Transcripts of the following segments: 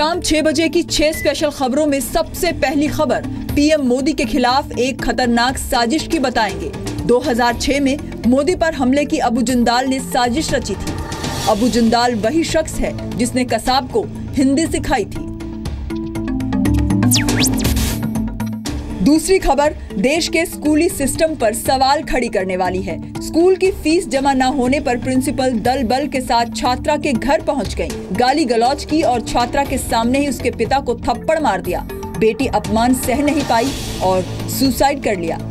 शाम 6 बजे की 6 स्पेशल खबरों में सबसे पहली खबर पीएम मोदी के खिलाफ एक खतरनाक साजिश की बताएंगे। 2006 में मोदी पर हमले की अबू जिंदाल ने साजिश रची थी। अबू जिंदाल वही शख्स है जिसने कसाब को हिंदी सिखाई थी। दूसरी खबर देश के स्कूली सिस्टम पर सवाल खड़ी करने वाली है। स्कूल की फीस जमा न होने पर प्रिंसिपल दल बल के साथ छात्रा के घर पहुंच गई, गाली गलौज की और छात्रा के सामने ही उसके पिता को थप्पड़ मार दिया। बेटी अपमान सह नहीं पाई और सुसाइड कर लिया।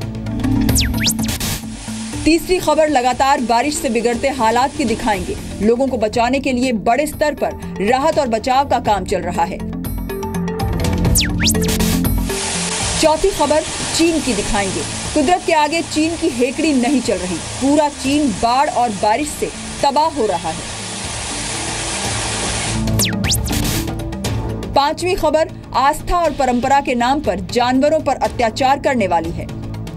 तीसरी खबर लगातार बारिश से बिगड़ते हालात की दिखाएंगे। लोगों को बचाने के लिए बड़े स्तर पर राहत और बचाव का काम चल रहा है। चौथी खबर चीन की दिखाएंगे। कुदरत के आगे चीन की हेकड़ी नहीं चल रही। पूरा चीन बाढ़ और बारिश से तबाह हो रहा है। पांचवी खबर आस्था और परंपरा के नाम पर जानवरों पर अत्याचार करने वाली है।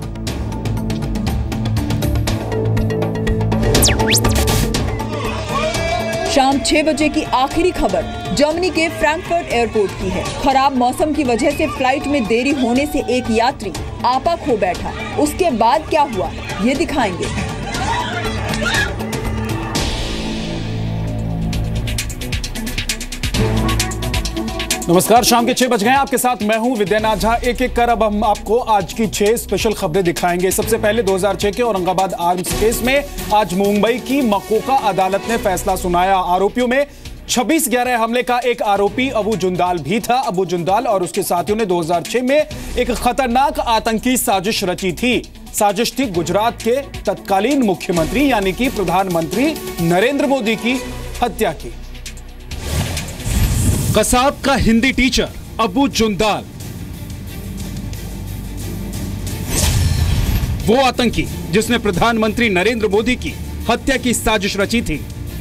शाम 6 बजे की आखिरी खबर जर्मनी के फ्रैंकफर्ट एयरपोर्ट की है। खराब मौसम की वजह से फ्लाइट में देरी होने से एक यात्री आपा खो बैठा। उसके बाद क्या हुआ ये दिखाएंगे। नमस्कार, शाम के 6 बज गए। आपके साथ मैं हूं विद्यानाथ झा। एक एक कर अब हम आपको आज की 6 स्पेशल खबरें दिखाएंगे। सबसे पहले 2006 के औरंगाबाद आर्म्स केस में आज मुंबई की मकोका अदालत ने फैसला सुनाया। आरोपियों में 26/11 हमले का एक आरोपी अबू जिंदाल भी था। अबू जिंदाल और उसके साथियों ने 2006 में एक खतरनाक आतंकी साजिश रची थी। साजिश थी गुजरात के तत्कालीन मुख्यमंत्री यानी कि प्रधानमंत्री नरेंद्र मोदी की हत्या की। कसाब का हिंदी टीचर अबू जिंदाल, वो आतंकी जिसने प्रधानमंत्री नरेंद्र मोदी की हत्या की साजिश रची थी।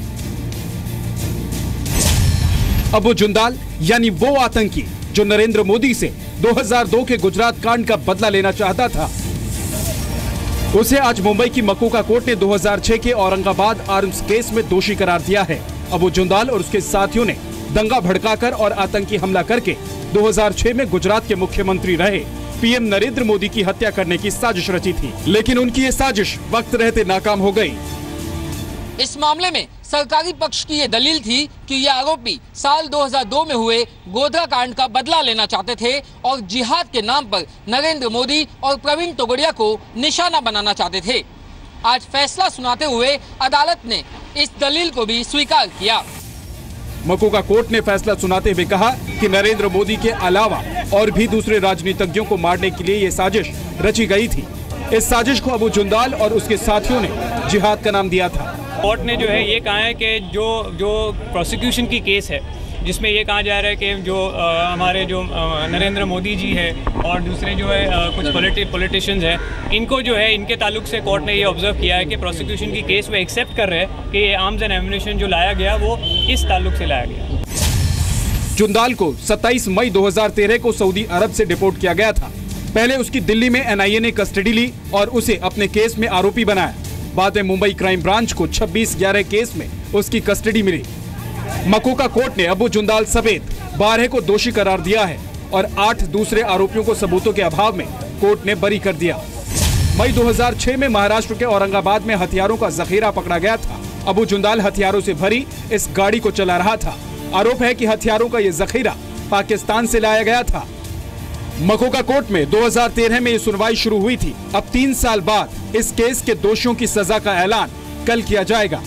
अबू जिंदाल यानी वो आतंकी जो नरेंद्र मोदी से 2002 के गुजरात कांड का बदला लेना चाहता था। उसे आज मुंबई की मकोका कोर्ट ने 2006 के औरंगाबाद आर्म्स केस में दोषी करार दिया है। अबू जिंदाल और उसके साथियों ने दंगा भड़काकर और आतंकी हमला करके 2006 में गुजरात के मुख्यमंत्री रहे पीएम नरेंद्र मोदी की हत्या करने की साजिश रची थी, लेकिन उनकी ये साजिश वक्त रहते नाकाम हो गई। इस मामले में सरकारी पक्ष की ये दलील थी कि ये आरोपी साल 2002 में हुए गोधरा कांड का बदला लेना चाहते थे और जिहाद के नाम पर नरेंद्र मोदी और प्रवीण तोगड़िया को निशाना बनाना चाहते थे। आज फैसला सुनाते हुए अदालत ने इस दलील को भी स्वीकार किया। मकोका कोर्ट ने फैसला सुनाते हुए कहा कि नरेंद्र मोदी के अलावा और भी दूसरे राजनीतिज्ञों को मारने के लिए ये साजिश रची गई थी। इस साजिश को अबू जिंदाल और उसके साथियों ने जिहाद का नाम दिया था। कोर्ट ने जो है ये कहा है कि जो प्रोसिक्यूशन की केस है जिसमें ये कहा जा रहा है कि जो हमारे जो नरेंद्र मोदी जी है और दूसरे जो है कुछ पॉलिटिशियंस हैं, इनको जो है इनके ताल्लुक से कोर्ट ने ये ऑब्जर्व किया है कि प्रोसिक्यूशन की केस में एक्सेप्ट कर रहे हैं कि ये आर्म्स एंड एम्युनिशन जो लाया गया वो इस ताल्लुक से लाया गया। जिंदाल को 27 मई 2013 को सऊदी अरब से डिपोर्ट किया गया था। पहले उसकी दिल्ली में एनआईए ने कस्टडी ली और उसे अपने केस में आरोपी बनाया। बाद में मुंबई क्राइम ब्रांच को 26/11 केस में उसकी कस्टडी मिली। मकोका कोर्ट ने अबू जिंदाल समेत 12 को दोषी करार दिया है और 8 दूसरे आरोपियों को सबूतों के अभाव में कोर्ट ने बरी कर दिया। मई 2006 में महाराष्ट्र के औरंगाबाद में हथियारों का जखीरा पकड़ा गया था। अबू जिंदाल हथियारों से भरी इस गाड़ी को चला रहा था। आरोप है कि हथियारों का ये जखीरा पाकिस्तान से लाया गया था। मकोका कोर्ट में 2013 में ये सुनवाई शुरू हुई थी। अब 3 साल बाद इस केस के दोषियों की सजा का ऐलान कल किया जाएगा।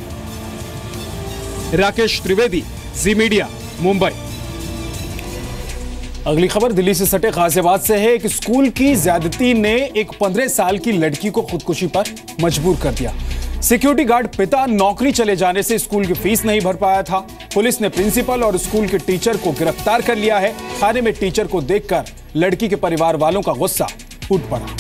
राकेश त्रिवेदी, जी मीडिया, मुंबई। अगली खबर दिल्ली से सटे गाजियाबाद से है। एक स्कूल की ज्यादती ने एक 15 साल की लड़की को खुदकुशी पर मजबूर कर दिया। सिक्योरिटी गार्ड पिता नौकरी चले जाने से स्कूल की फीस नहीं भर पाया था। पुलिस ने प्रिंसिपल और स्कूल के टीचर को गिरफ्तार कर लिया है। थाने में टीचर को देखकर लड़की के परिवार वालों का गुस्सा फूट पड़ा।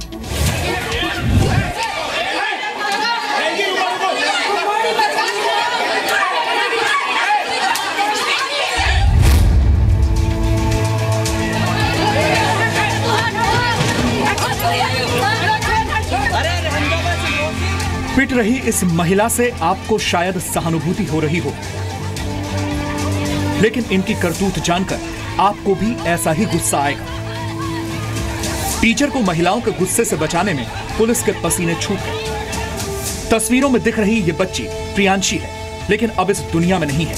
पिट रही इस महिला से आपको शायद सहानुभूति हो रही हो। लेकिन इनकी करतूत जानकर आपको भी ऐसा ही गुस्सा आएगा। टीचर को महिलाओं के गुस्से से बचाने में पुलिस के पसीने छूट गए। तस्वीरों में दिख रही ये बच्ची प्रियांशी है, लेकिन अब इस दुनिया में नहीं है।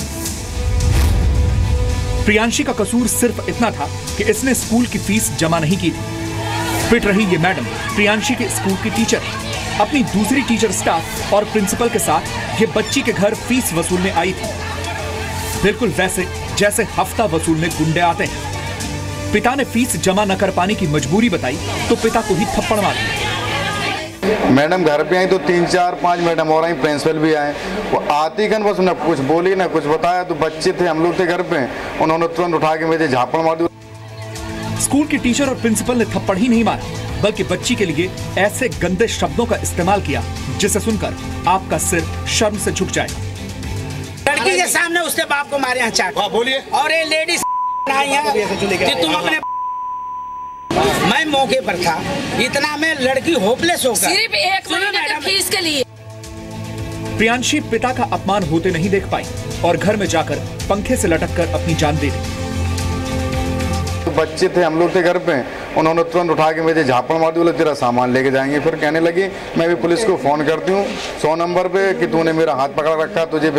प्रियांशी का कसूर सिर्फ इतना था कि इसने स्कूल की फीस जमा नहीं की थी। पिट रही ये मैडम प्रियांशी के स्कूल की टीचर है। अपनी दूसरी टीचर स्टाफ और प्रिंसिपल के साथ ये बच्ची के घर फीस वसूलने आई थी, बिल्कुल वैसे जैसे हफ्ता वसूलने गुंडे आते हैं। पिता ने फीस जमा न कर पाने की मजबूरी बताई तो पिता को ही थप्पड़ मार दिया। मैडम घर पे आई तो 3 4 5 मैडम और आई, प्रिंसिपल भी आए। वो आती गन बस न कुछ बोली ना कुछ बताया। तो बच्चे थे, हम लोग थे घर पे, उन्होंने तुरंत उठा के मुझे झापड़ मार दिया। स्कूल की टीचर और प्रिंसिपल ने थप्पड़ ही नहीं मारा, बल्कि बच्ची के लिए ऐसे गंदे शब्दों का इस्तेमाल किया जिसे सुनकर आपका सिर शर्म से झुक जाएगा। लड़की के सामने उसके बाप को मारे हैं चाट। बोलिए। और ये लेडीज आई है कि तुम अपने मैं मौके पर था, इतना में लड़की होपलेस होकर सिर्फ 1 महीने की फीस के लिए। प्रियांशी पिता का अपमान होते नहीं देख पाई और घर में जाकर पंखे से लटककर अपनी जान दे दी। तो बच्चे थे, हम लोग थे घर पे, उन्होंने तुरंत उठा के मुझे झापड़ मार दी। बोले तेरा सामान लेके जाएंगे। फिर कहने लगी मैं भी पुलिस को फोन करती हूँ 100 नंबर पे कि तूने मेरा हाथ पकड़ रखा, तुझे।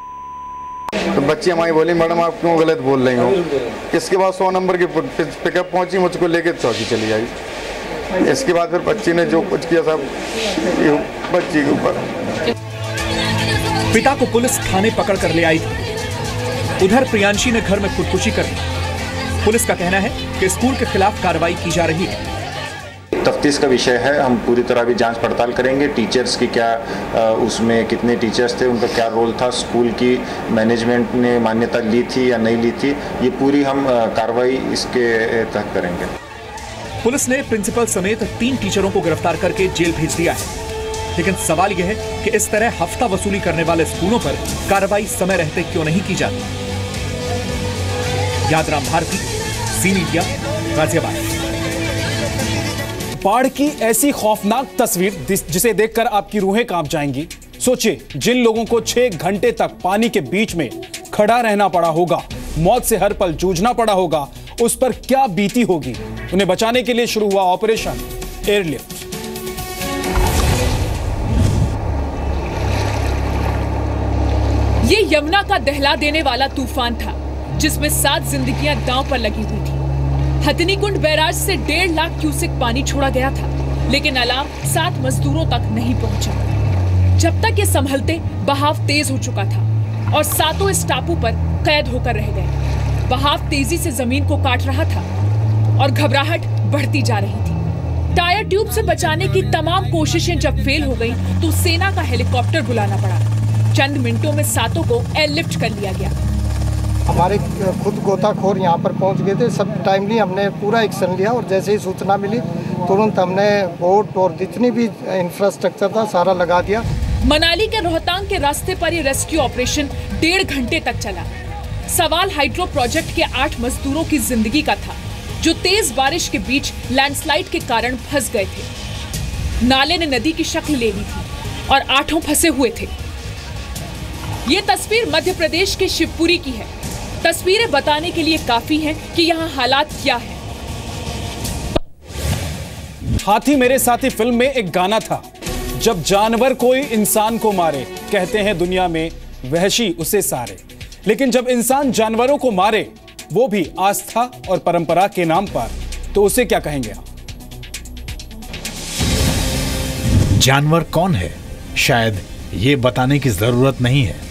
तो बच्ची हमारी बोली मैडम आप क्यों गलत बोल रही हो। इसके बाद 100 नंबर की पिकअप पहुंची, मुझको लेके चौकी चली आई। इसके बाद फिर बच्ची ने जो कुछ किया सब बच्ची के ऊपर। पिता को पुलिस थाने पकड़ कर ले आई थी। उधर प्रियांशी ने घर में खुदकुशी कर ली। पुलिस का कहना है कि स्कूल के खिलाफ कार्रवाई की जा रही है। तफ्तीश का विषय है, हम पूरी तरह भी जांच पड़ताल करेंगे। टीचर्स की क्या उसमें कितने टीचर्स थे, उनका क्या रोल था, स्कूल की मैनेजमेंट ने मान्यता ली थी या नहीं ली थी, ये पूरी हम कार्रवाई इसके तहत करेंगे। पुलिस ने प्रिंसिपल समेत 3 टीचरों को गिरफ्तार करके जेल भेज दिया है। लेकिन सवाल यह है कि इस तरह हफ्ता वसूली करने वाले स्कूलों पर कार्रवाई समय रहते क्यों नहीं की जाती। यादराम भारती, सी मीडिया, गाजियाबाद। बाढ़ की ऐसी खौफनाक तस्वीर जिसे देखकर आपकी रूहें कांप जाएंगी। सोचिए, जिन लोगों को 6 घंटे तक पानी के बीच में खड़ा रहना पड़ा होगा, मौत से हर पल जूझना पड़ा होगा, उस पर क्या बीती होगी। उन्हें बचाने के लिए शुरू हुआ ऑपरेशन एयरलिफ्ट। ये यमुना का दहला देने वाला तूफान था जिसमें 7 जिंदगियां दांव पर लगी हुई थी। हथनीकुंड बैराज से 1.5 लाख क्यूसेक पानी छोड़ा गया था, लेकिन अलार्म 7 मजदूरों तक नहीं पहुंचा। जब तक ये संभलते बहाव तेज हो चुका था और 7 इस टापू पर कैद होकर रह गए। बहाव तेजी से जमीन को काट रहा था और घबराहट बढ़ती जा रही थी। टायर ट्यूब से बचाने की तमाम कोशिशें जब फेल हो गई तो सेना का हेलीकॉप्टर बुलाना पड़ा। चंद मिनटों में 7 को एयरलिफ्ट कर लिया गया। हमारे खुद गोताखोर यहाँ पर पहुँच गए थे। सब टाइमली हमने पूरा एक्शन लिया और जैसे ही सूचना मिली तुरंत हमने बोट और जितनी भी इंफ्रास्ट्रक्चर था सारा लगा दिया। मनाली के रोहतांग के रास्ते पर ये रेस्क्यू ऑपरेशन 1.5 घंटे तक चला। सवाल हाइड्रो प्रोजेक्ट के 8 मजदूरों की जिंदगी का था जो तेज बारिश के बीच लैंडस्लाइड के कारण फंस गए थे। नाले ने नदी की शक्ल ले ली थी और 8 फंसे हुए थे। ये तस्वीर मध्य प्रदेश के शिवपुरी की है। तस्वीरें बताने के लिए काफी हैं कि यहाँ हालात क्या हैं। हाथी मेरे साथी फिल्म में एक गाना था, जब जानवर कोई इंसान को मारे कहते हैं दुनिया में वहशी उसे सारे। लेकिन जब इंसान जानवरों को मारे, वो भी आस्था और परंपरा के नाम पर, तो उसे क्या कहेंगे आप? जानवर कौन है शायद ये बताने की जरूरत नहीं है।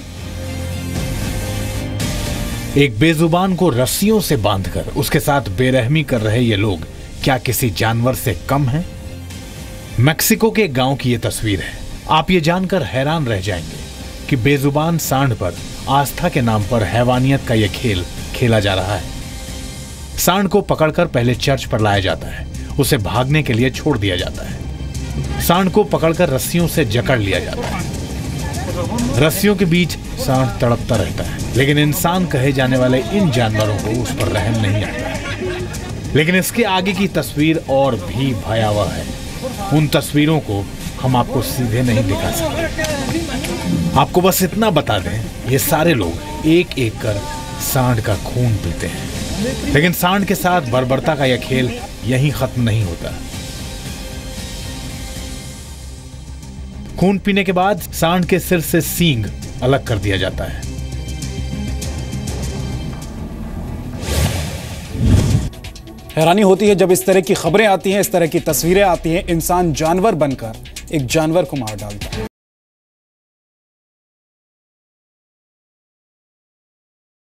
एक बेजुबान को रस्सियों से बांधकर उसके साथ बेरहमी कर रहे ये लोग क्या किसी जानवर से कम हैं? मैक्सिको के गांव की ये तस्वीर है। आप ये जानकर हैरान रह जाएंगे कि बेजुबान सांड पर आस्था के नाम पर हैवानियत का यह खेल खेला जा रहा है। सांड को पकड़कर पहले चर्च पर लाया जाता है, उसे भागने के लिए छोड़ दिया जाता है। सांड को पकड़कर रस्सियों से जकड़ लिया जाता है। रस्सियों के बीच सांड तड़पता रहता है, लेकिन इंसान कहे जाने वाले इन जानवरों को उस पर रहम नहीं आता है। लेकिन इसके आगे की तस्वीर और भी भयावह है। उन तस्वीरों को हम आपको सीधे नहीं दिखा सकते। आपको बस इतना बता दें, ये सारे लोग एक एक कर सांड का खून पीते हैं। लेकिन सांड के साथ बर्बरता का यह खेल यहीं खत्म नहीं होता। खून पीने के बाद सांड के सिर से सींग अलग कर दिया जाता है। हैरानी होती है जब इस तरह की खबरें आती हैं, इस तरह की तस्वीरें आती हैं, इंसान जानवर बनकर एक जानवर को मार डालता है।